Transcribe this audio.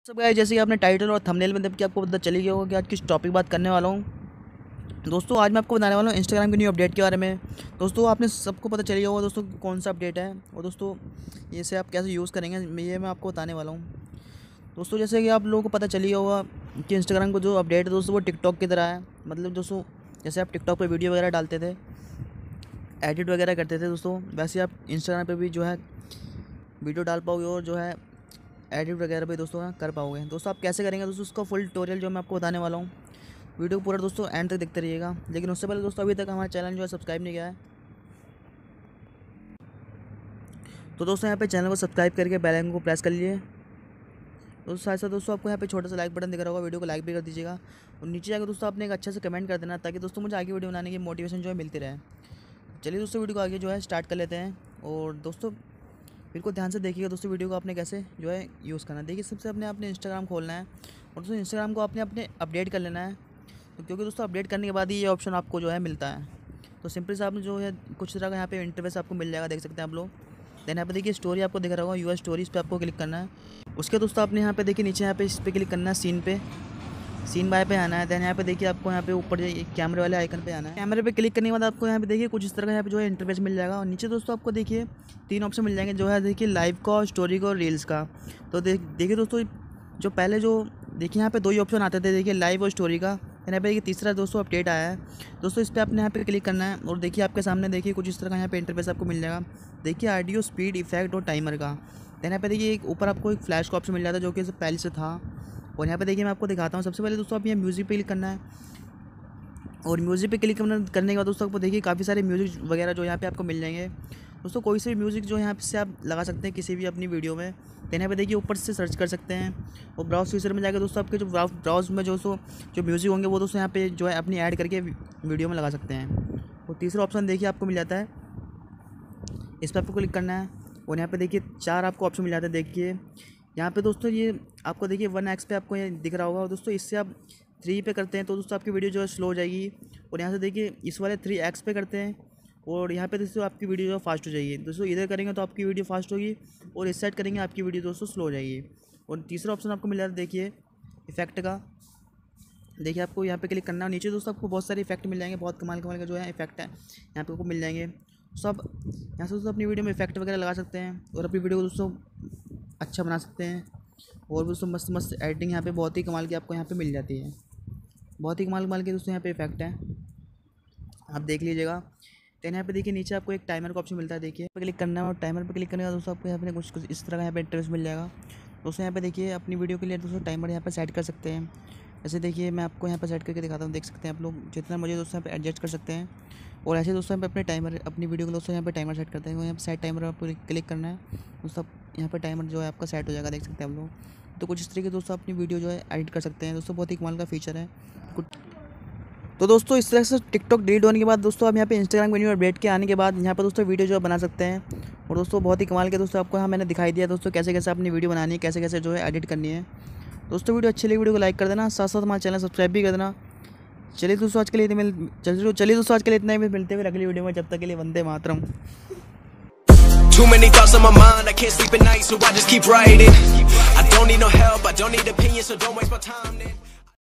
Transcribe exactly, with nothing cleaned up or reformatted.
सब गाइस, जैसे कि आपने टाइटल और थंबनेल में देख के आपको पता चली गया होगा कि आज किस टॉपिक बात करने वाला हूँ। दोस्तों आज मैं आपको बताने वाला हूँ इंस्टाग्राम की न्यू अपडेट के बारे में। दोस्तों आपने सबको पता चली होगा दोस्तों कौन सा अपडेट है और दोस्तों इसे आप कैसे यूज़ करेंगे ये मैं आपको बताने वाला हूँ। दोस्तों जैसे कि आप लोगों को पता चली होगा कि इंस्टाग्राम को जो अपडेट है दोस्तों वो टिकटॉक की तरह है। मतलब दोस्तों जैसे आप टिकटॉक पर वीडियो वगैरह डालते थे, एडिट वगैरह करते थे दोस्तों, वैसे आप इंस्टाग्राम पर भी जो है वीडियो डाल पाओगे और जो है एडिट वगैरह भी दोस्तों कर पाओगे। दोस्तों आप कैसे करेंगे दोस्तों उसका फुल ट्यूटोरियल जो मैं आपको बताने वाला हूँ। वीडियो को पूरा दोस्तों एंड तक देखते रहिएगा। लेकिन उससे पहले दोस्तों अभी तक हमारा चैनल जो है सब्सक्राइब नहीं किया है तो दोस्तों यहाँ पे चैनल को सब्सक्राइब करके बेल आइकन को प्रेस कर लीजिए। दोस्तों साथ साथ दोस्तों आपको यहाँ पे छोटा सा लाइक बटन दिख रहा होगा, वीडियो को लाइक भी कर दीजिएगा और नीचे जाकर दोस्तों आपने एक अच्छा से कमेंट कर देना ताकि दोस्तों मुझे आगे वीडियो बनाने की मोटिवेशन जो है मिलती रहे। चलिए दोस्तों वीडियो को आगे जो है स्टार्ट कर लेते हैं और दोस्तों बिल्कुल ध्यान से देखिएगा दोस्तों वीडियो को आपने कैसे जो है यूज़ करना है। देखिए सबसे अपने आपने इंस्टाग्राम खोलना है और दोस्तों इंस्टाग्राम को आपने अपने अपडेट कर लेना है तो क्योंकि दोस्तों अपडेट करने के बाद ही ये ऑप्शन आपको जो है मिलता है। तो सिंपल से आपने जो है कुछ तरह का यहाँ पे इंटरफेस आपको मिल जाएगा, देख सकते हैं आप लोग। देन यहाँ पे देखिए स्टोरी आपको दिख रहा होगा, यूआर स्टोरीज पे आपको क्लिक करना है। उसके दोस्तों आपने यहाँ पे देखिए नीचे यहाँ पे इस पर क्लिक करना है, सीन पे सीन बाय पे आना है। देन यहाँ पे देखिए आपको यहाँ पे ऊपर कैमरे वाले आइकन पे आना है। कैमरे पे क्लिक करने के बाद आपको यहाँ पे देखिए कुछ इस तरह का यहाँ पे जो है इंटरफेस मिल जाएगा और नीचे दोस्तों आपको देखिए तीन ऑप्शन मिल जाएंगे जो है देखिए लाइव का, स्टोरी का और रील्स का। तो देख देखिए दोस्तों जो पहले जो देखिए यहाँ पे दो ही ऑप्शन आते थे, देखिए लाइव और स्टोरी का। यहाँ पे देखिए तीसरा दोस्तों अपडेट आया है दोस्तों, इस पर आपने यहाँ पे क्लिक करना है और देखिए आपके सामने देखिए कुछ इस तरह का यहाँ पे इंटरफेस आपको मिल जाएगा। देखिए ऑडियो स्पीड, इफेक्ट और टाइमर का। देन यहाँ पे देखिए एक ऊपर आपको एक फ्लैश का ऑप्शन मिल जाता है जो कि पहले से था। और यहाँ पे देखिए मैं आपको दिखाता हूँ। सबसे पहले दोस्तों आप यहाँ म्यूज़िक पे क्लिक करना है और म्यूज़िक पे क्लिक करने के बाद दोस्तों आपको देखिए काफ़ी सारे म्यूज़िक वगैरह जो यहाँ पे आपको मिल जाएंगे। दोस्तों कोई से भी म्यूज़िक जो यहाँ से आप लगा सकते हैं किसी भी अपनी वीडियो में। देन यहाँ पे देखिए ऊपर से सर्च कर सकते हैं और ब्राउज फीचर में जाकर दोस्तों आपके जो ब्राउज में जो सो जो म्यूज़िक होंगे वो दोस्तों यहाँ पे जो है अपनी ऐड करके वीडियो में लगा सकते हैं। और तीसरा ऑप्शन देखिए आपको मिल जाता है, इस पर आपको क्लिक करना है और यहाँ पे देखिए चार आपको ऑप्शन मिल जाता है। देखिए यहाँ पे दोस्तों ये आपको देखिए वन एक्स पे आपको ये दिख रहा होगा और दोस्तों इससे आप थ्री पे करते हैं तो दोस्तों आपकी वीडियो जो है स्लो हो जाएगी। और यहाँ से देखिए इस वाले थ्री एक्स पे करते हैं और यहाँ पे दोस्तों आपकी वीडियो जो है फास्ट हो जाएगी। दोस्तों इधर करेंगे तो आपकी वीडियो फास्ट होगी और इस साइड करेंगे आपकी वीडियो दोस्तों स्लो हो जाएगी। और तीसरा ऑप्शन आपको मिल जाता है देखिए इफेक्ट का। देखिए आपको यहाँ पे क्लिक करना है, नीचे दोस्तों आपको बहुत सारे इफेक्ट मिल जाएंगे, बहुत कमाल कमाल का जो है इफेक्ट है यहाँ पे आपको मिल जाएंगे। सब यहाँ से दोस्तों अपनी वीडियो में इफेक्ट वगैरह लगा सकते हैं और अपनी वीडियो को दोस्तों अच्छा बना सकते हैं। और दोस्तों मस्त मस्त एडिटिंग यहाँ पे बहुत ही कमाल की आपको यहाँ पे मिल जाती है, बहुत ही कमाल कमाल के दोस्तों यहाँ पे इफेक्ट है, आप देख लीजिएगा। देन यहाँ पे देखिए नीचे आपको एक टाइमर का ऑप्शन मिलता है, देखिए पे क्लिक करना है और टाइमर पे क्लिक करने का दोस्तों आपको यहाँ पे कुछ कुछ इस तरह का यहाँ पे इंटरफेस मिल जाएगा। दोस्तों यहाँ पे देखिए अपनी वीडियो के लिए दोस्तों टाइमर यहाँ पे सेट कर सकते हैं। ऐसे देखिए मैं आपको यहाँ पे सेट करके दिखाता हूँ, देख सकते हैं आप लोग जितना मुझे दोस्तों यहाँ पे एडजस्ट कर सकते हैं। और ऐसे दोस्तों यहाँ पे अपने टाइमर अपनी वीडियो को दोस्तों यहाँ पे टाइमर सेट करते हैं। यहाँ पे सेट टाइमर आपको क्लिक करना है दोस्तों, यहाँ पे टाइमर जो है आपका सेट हो जाएगा, देख सकते हैं आप लोग। तो कुछ इस तरीके दोस्तों अपनी वीडियो जो है एडिट कर सकते हैं दोस्तों, बहुत ही कमाल का फीचर है। तो दोस्तों इस तरह से टिकटॉक डिलीट होने के बाद दोस्तों आप यहाँ पे इंस्टाग्राम वीडियो अपडेट के आने के बाद यहाँ पर दोस्तों वीडियो जो है बना सकते हैं। और दोस्तों बहुत ही कमाल के दोस्तों आपको यहाँ मैंने दिखाई दिया दोस्तों कैसे कैसे अपनी वीडियो बनानी है, कैसे कैसे जो है एडिट करनी है। दोस्तों वीडियो अच्छी लगी वीडियो को लाइक कर देना, साथ साथ हमारा चैनल सब्सक्राइब भी कर देना। चलिए दोस्तों आज के लिए मिल चलिए चलिए दोस्तों आज के लिए इतना ही, मिलते हुए अगली वीडियो में, जब तक के लिए Vande Mataram. Too many thoughts on my mind, I can't sleep at night, so I just keep writing. I don't need no help, I don't need opinions, so don't waste my time then.